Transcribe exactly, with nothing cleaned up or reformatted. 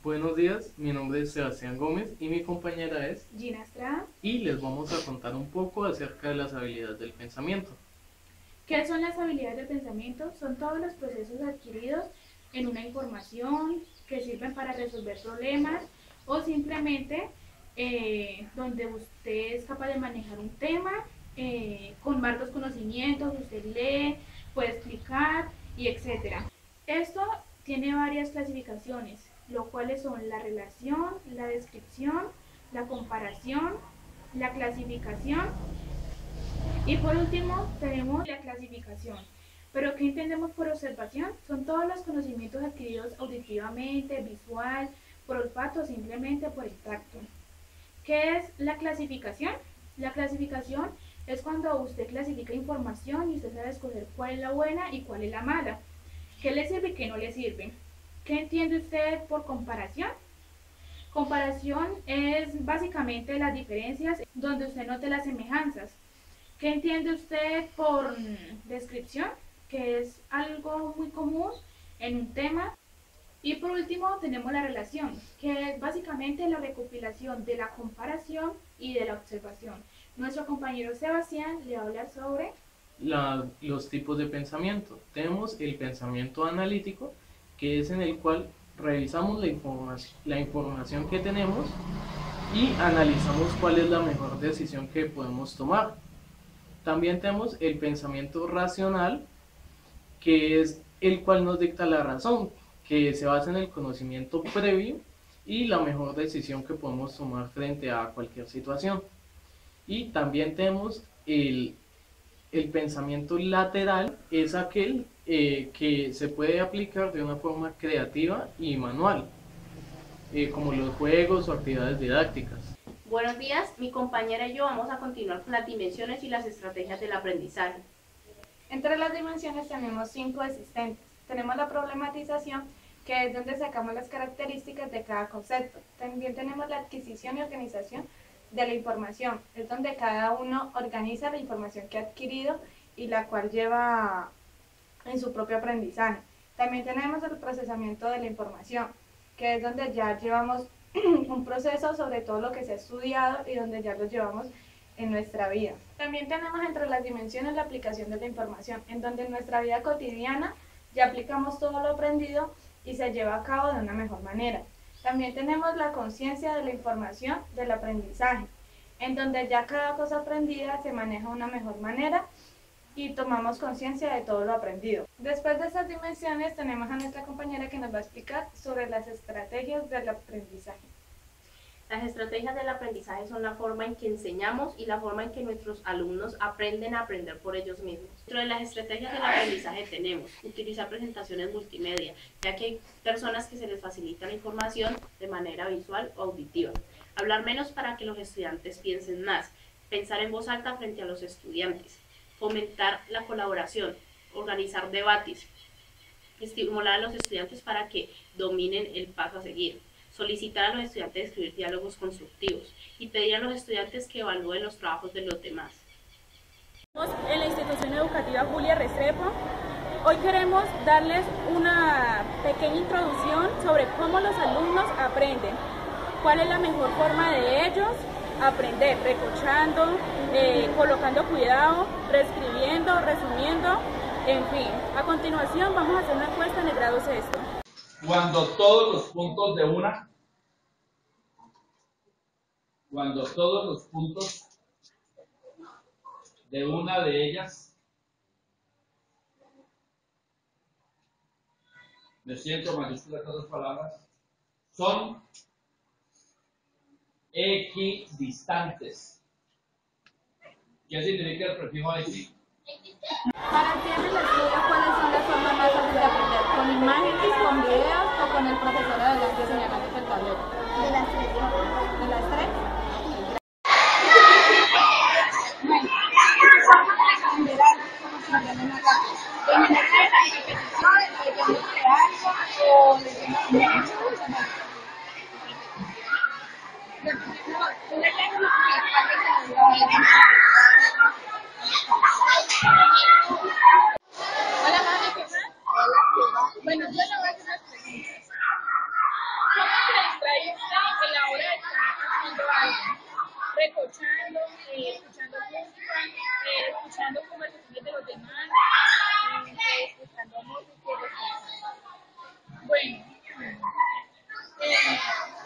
Buenos días, mi nombre es Sebastián Gómez y mi compañera es Gina Estrada. Y les vamos a contar un poco acerca de las habilidades del pensamiento. ¿Qué son las habilidades del pensamiento? Son todos los procesos adquiridos en una información que sirven para resolver problemas o simplemente eh, donde usted es capaz de manejar un tema eh, con varios conocimientos, usted lee, puede explicar y etcétera. Esto tiene varias clasificaciones, lo cuales son la relación, la descripción, la comparación, la clasificación y por último tenemos la clasificación. ¿Pero qué entendemos por observación? Son todos los conocimientos adquiridos auditivamente, visual, por olfato o simplemente por el tacto. ¿Qué es la clasificación? La clasificación es cuando usted clasifica información y usted sabe escoger cuál es la buena y cuál es la mala. ¿Qué le sirve y qué no le sirve? ¿Qué entiende usted por comparación? Comparación es básicamente las diferencias donde usted note las semejanzas. ¿Qué entiende usted por descripción? Que es algo muy común en un tema. Y por último tenemos la relación, que es básicamente la recopilación de la comparación y de la observación. Nuestro compañero Sebastián le va a hablar sobre La, los tipos de pensamiento. Tenemos el pensamiento analítico, que es en el cual revisamos la, informa la información que tenemos y analizamos cuál es la mejor decisión que podemos tomar. También tenemos el pensamiento racional, que es el cual nos dicta la razón, que se basa en el conocimiento previo y la mejor decisión que podemos tomar frente a cualquier situación. Y también tenemos el, el pensamiento lateral, es aquel eh, que se puede aplicar de una forma creativa y manual, eh, como los juegos o actividades didácticas. Buenos días, mi compañera y yo vamos a continuar con las dimensiones y las estrategias del aprendizaje. Entre las dimensiones tenemos cinco existentes. Tenemos la problematización, que es donde sacamos las características de cada concepto. También tenemos la adquisición y organización de la información, es donde cada uno organiza la información que ha adquirido y la cual lleva en su propio aprendizaje. También tenemos el procesamiento de la información, que es donde ya llevamos un proceso sobre todo lo que se ha estudiado y donde ya lo llevamos en nuestra vida. También tenemos entre las dimensiones la aplicación de la información, en donde en nuestra vida cotidiana ya aplicamos todo lo aprendido y se lleva a cabo de una mejor manera. También tenemos la conciencia de la información del aprendizaje, en donde ya cada cosa aprendida se maneja de una mejor manera y tomamos conciencia de todo lo aprendido. Después de estas dimensiones tenemos a nuestra compañera que nos va a explicar sobre las estrategias del aprendizaje. Las estrategias del aprendizaje son la forma en que enseñamos y la forma en que nuestros alumnos aprenden a aprender por ellos mismos. Dentro de las estrategias del aprendizaje tenemos utilizar presentaciones multimedia, ya que hay personas que se les facilita la información de manera visual o auditiva. Hablar menos para que los estudiantes piensen más. Pensar en voz alta frente a los estudiantes. Fomentar la colaboración. Organizar debates. Estimular a los estudiantes para que dominen el paso a seguir. Solicitar a los estudiantes escribir diálogos constructivos y pedir a los estudiantes que evalúen los trabajos de los demás. En la institución educativa Julia Restrepo, hoy queremos darles una pequeña introducción sobre cómo los alumnos aprenden, cuál es la mejor forma de ellos aprender, recochando, eh, colocando cuidado, reescribiendo, resumiendo, en fin. A continuación vamos a hacer una encuesta en el grado sexto. Cuando todos los puntos de una, cuando todos los puntos de una de ellas, me siento mayúscula estas dos palabras, son equidistantes. ¿Qué significa el prefijo equi? Para quienes les estudia cuáles son las formas más fáciles de aprender, con imágenes, con videos o con el profesor adelante señalando el tablero. De las tres. ¿De las tres? Bueno, en general, como se llama más rápido. En general, repetición, leyendo de algo o leyendo mucho. Repitiendo, tú le lees lo que Hola, mami, ¿qué más? Hola, ¿qué más? Bueno, yo le voy a hacer unas preguntas. ¿Cómo recochando, eh, escuchando música, eh, escuchando conversaciones de los demás, eh, escuchando música y respetando. Bueno, eh,